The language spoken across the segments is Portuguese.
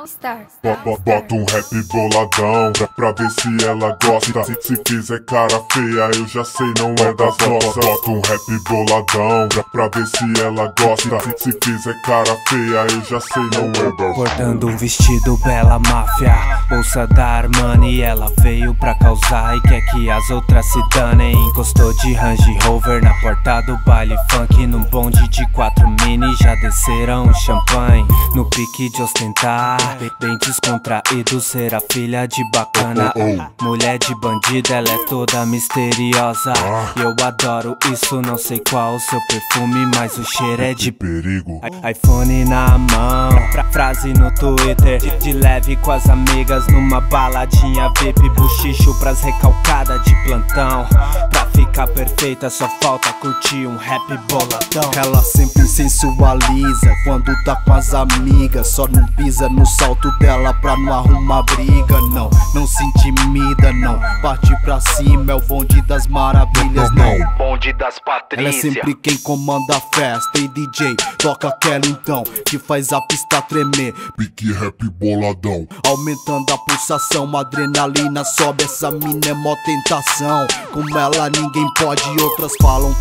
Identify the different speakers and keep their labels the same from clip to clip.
Speaker 1: All Star.
Speaker 2: Bota um rap boladão pra ver se ela gosta. Se fizer cara feia, eu já sei, não é das nossas. Bota um rap boladão pra ver se ela gosta. Se fizer cara feia, eu já sei, não é das nossas.
Speaker 3: Portando um vestido bela máfia, bolsa da Armani. Ela veio pra causar e quer que as outras se danem. Encostou de Range Rover na porta do baile funk. Num bonde de 4 mini já desceram o champanhe. No pique de ostentar, bem descontraído, ser a filha de bacana. Mulher de bandido, ela é toda misteriosa. Eu adoro isso, não sei qual o seu perfume, mas o cheiro é de
Speaker 2: perigo.
Speaker 3: iPhone na mão, frase no Twitter, de leve com as amigas numa baladinha VIP. Buchicho pras recalcadas de plantão. Pra ficar perfeita só falta curtir um rap boladão.
Speaker 4: Ela sempre sensualiza quando tá com as amigas. Só não pisa no salto dela pra não arrumar briga. Não se intimida não, parte pra cima é o bonde das maravilhas. Não, bonde das Patrícias. Ela é sempre quem comanda a festa. E DJ, toca aquela então que faz a pista tremer.
Speaker 2: Pique rap boladão,
Speaker 4: aumentando a pulsação, a adrenalina sobe. Essa mina é mó tentação. Com ela ninguém pode, outras falam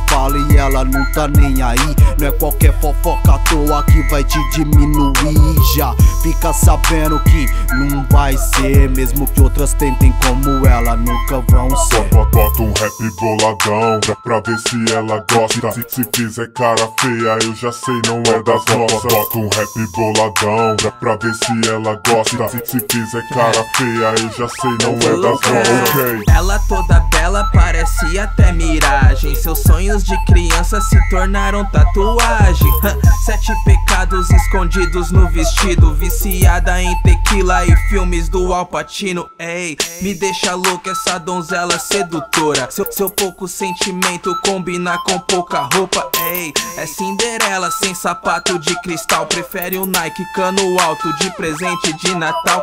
Speaker 4: e ela não tá nem aí. Não é qualquer fofoca à toa que vai te diminuir. Já fica sabendo que não vai ser, mesmo que outras tentem como ela, nunca vão ser.
Speaker 2: Bota um rap boladão pra ver se ela gosta. Se fizer cara feia, eu já sei, não é das nossas. Bota um rap boladão pra ver se ela gosta. Se fizer cara feia, eu já sei, não é das nossas. Okay.
Speaker 5: Ela toda bela, parece até miragem. Seus sonhos de criança se tornaram tatuagem. 7 pecados escondidos no vestido. Viciada em tequila e filmes do Al Pacino. Ei, me deixa louca essa donzela sedutora. Seu pouco sentimento combina com pouca roupa. Ei, é Cinderela sem sapato de cristal. Prefere um Nike cano alto de presente de Natal.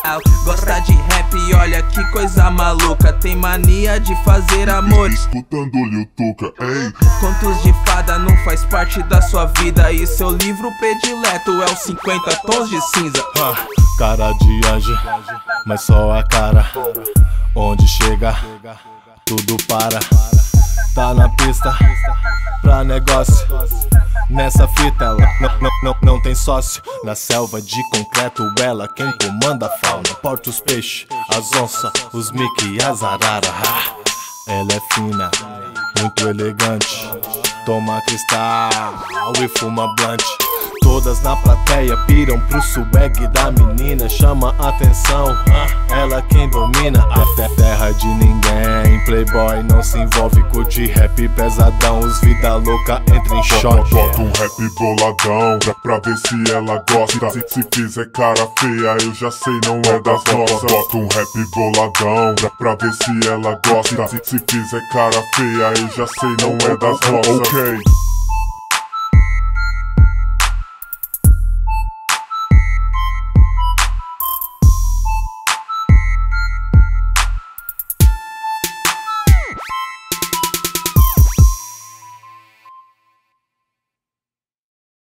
Speaker 5: Gosta de rap, olha que coisa maluca. Tem mania de fazer amor
Speaker 2: escutando Lil Tuca, ei.
Speaker 5: Contos de fada não faz parte da sua vida. E seu livro predileto é os 50 tons de cinza.
Speaker 6: Cara de anjo, mas só a cara. Onde chega, tudo para. Tá na pista, pra negócio. Nessa fita ela não tem sócio. Na selva de concreto ela quem comanda a fauna. Porta os peixes, as onças, os Mickey e as araras. Ela é fina, muito elegante. Toma cristal e fuma blunt. Todas na plateia piram pro swag da menina. Chama atenção, ela quem domina. Terra de ninguém, playboy não se envolve. Curte rap pesadão, os vida louca entra em choque.
Speaker 2: Bota um rap boladão pra ver se ela gosta. Se fizer cara feia, eu já sei, não é das nossas. Bota um rap boladão pra ver se ela gosta. Se fizer cara feia, eu já sei, não é das nossas. Okay.